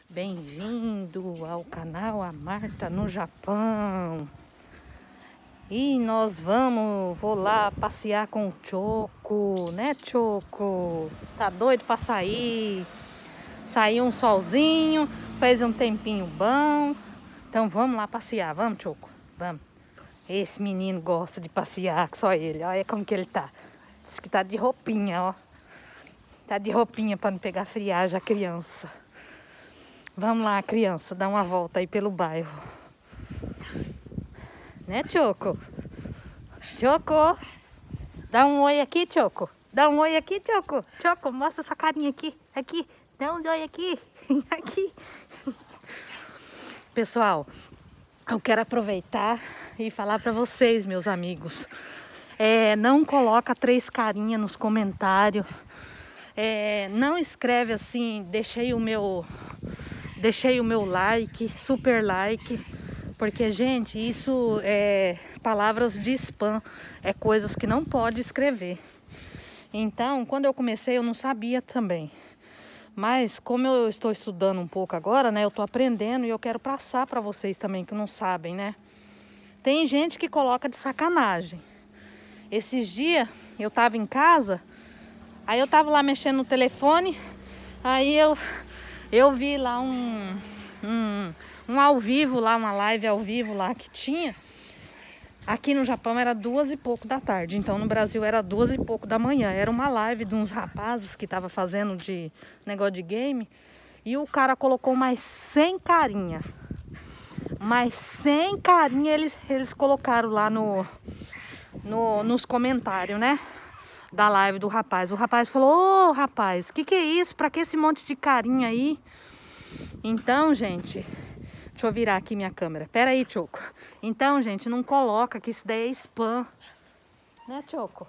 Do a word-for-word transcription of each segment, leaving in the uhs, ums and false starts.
Bem-vindo ao canal A Marta no Japão. E nós vamos, vou lá passear com o Choco, né, Choco? Tá doido pra sair? Saiu um solzinho, fez um tempinho bom. Então vamos lá passear, vamos, Choco? Vamos. Esse menino gosta de passear, só ele. Olha como que ele tá. Diz que tá de roupinha, ó. Tá de roupinha pra não pegar friagem a criança. Vamos lá, criança, dar uma volta aí pelo bairro. Né, Choco? Choco! Dá um oi aqui, Choco. Dá um oi aqui, Choco. Choco, mostra sua carinha aqui. Aqui. Dá um oi aqui. Aqui. Pessoal, eu quero aproveitar e falar pra vocês, meus amigos. É, não coloca três carinhas nos comentários. É, não escreve assim, deixei o meu... Deixei o meu like, super like, porque, gente, isso é palavras de spam, é coisas que não pode escrever. Então, quando eu comecei, eu não sabia também. Mas, como eu estou estudando um pouco agora, né, eu estou aprendendo e eu quero passar para vocês também que não sabem, né? Tem gente que coloca de sacanagem. Esses dias, eu estava em casa, aí eu estava lá mexendo no telefone, aí eu... Eu vi lá um, um, um ao vivo, lá uma live ao vivo lá que tinha. Aqui no Japão era duas e pouco da tarde, então no Brasil era duas e pouco da manhã. Era uma live de uns rapazes que tava fazendo de negócio de game. E o cara colocou mais cem carinha. Mais cem carinha eles, eles colocaram lá no, no, nos comentários, né? Da live do rapaz. O rapaz falou: ô, rapaz, que que é isso? Pra que esse monte de carinha aí? Então, gente, deixa eu virar aqui minha câmera. Pera aí, Choco. Então, gente, não coloca que isso daí é spam. Né, Choco?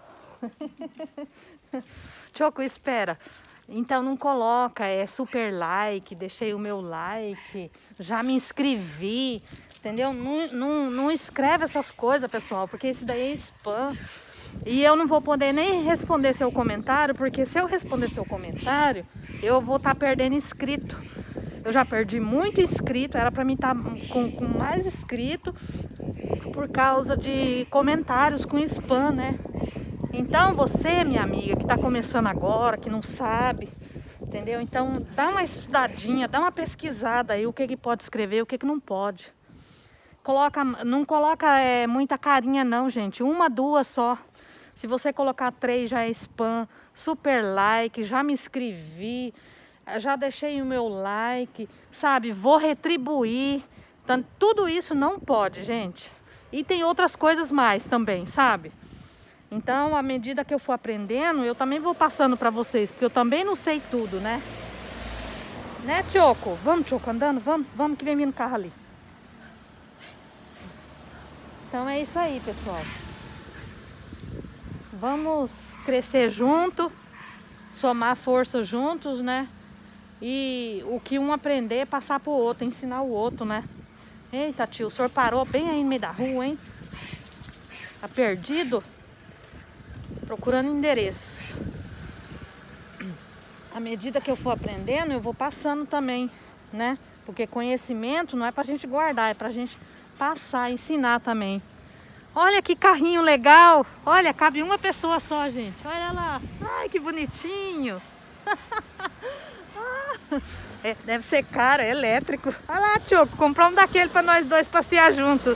Choco, espera. Então, não coloca, é super like, deixei o meu like, já me inscrevi, entendeu? Não, não, não escreve essas coisas, pessoal, porque isso daí é spam. E eu não vou poder nem responder seu comentário, porque se eu responder seu comentário, eu vou estar tá perdendo inscrito. Eu já perdi muito inscrito, era para mim estar tá com, com mais inscrito por causa de comentários com spam, né? Então você, minha amiga, que está começando agora, que não sabe, entendeu? Então dá uma estudadinha, dá uma pesquisada aí, o que que pode escrever, o que que não pode. Coloca, não coloca é, muita carinha não, gente, uma, duas só. Se você colocar três já é spam, super like, já me inscrevi, já deixei o meu like, sabe? Vou retribuir. Então, tudo isso não pode, gente. E tem outras coisas mais também, sabe? Então, à medida que eu for aprendendo, eu também vou passando para vocês, porque eu também não sei tudo, né? Né, Choco? Vamos, Choco, andando? Vamos, vamos que vem vindo carro ali. Então é isso aí, pessoal. Vamos crescer junto, somar força juntos, né? E o que um aprender é passar pro outro, ensinar o outro, né? Eita, tio, o senhor parou bem aí no meio da rua, hein? Tá perdido? Procurando endereço. À medida que eu for aprendendo, eu vou passando também, né? Porque conhecimento não é pra gente guardar, é pra gente passar, ensinar também. Olha que carrinho legal. Olha, cabe uma pessoa só, gente. Olha lá. Ai, que bonitinho. É, deve ser caro, é elétrico. Olha lá, Choco, comprar um daquele para nós dois passear juntos.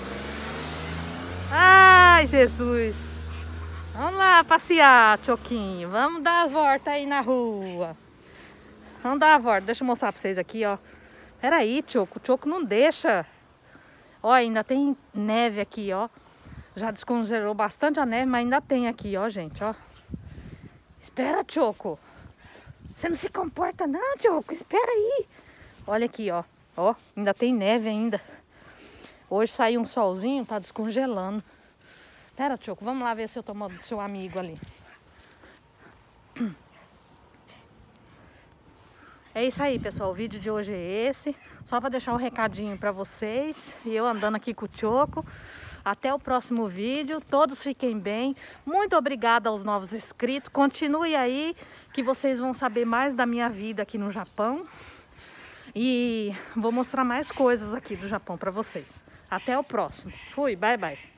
Ai, Jesus. Vamos lá passear, Choquinho. Vamos dar as voltas aí na rua. Vamos dar a volta. Deixa eu mostrar para vocês aqui, ó. Pera aí, Choco. O Choco não deixa. Ó, ainda tem neve aqui, ó. Já descongelou bastante a neve, mas ainda tem aqui, ó, gente, ó. Espera, Choco. Você não se comporta não, Choco. Espera aí. Olha aqui, ó. Ó, ainda tem neve ainda. Hoje saiu um solzinho, tá descongelando. Espera, Choco. Vamos lá ver se eu tomo do seu amigo ali. É isso aí, pessoal. O vídeo de hoje é esse. Só para deixar um recadinho para vocês. E eu andando aqui com o Choco. Até o próximo vídeo. Todos fiquem bem. Muito obrigada aos novos inscritos. Continue aí, que vocês vão saber mais da minha vida aqui no Japão. E vou mostrar mais coisas aqui do Japão para vocês. Até o próximo. Fui, bye bye.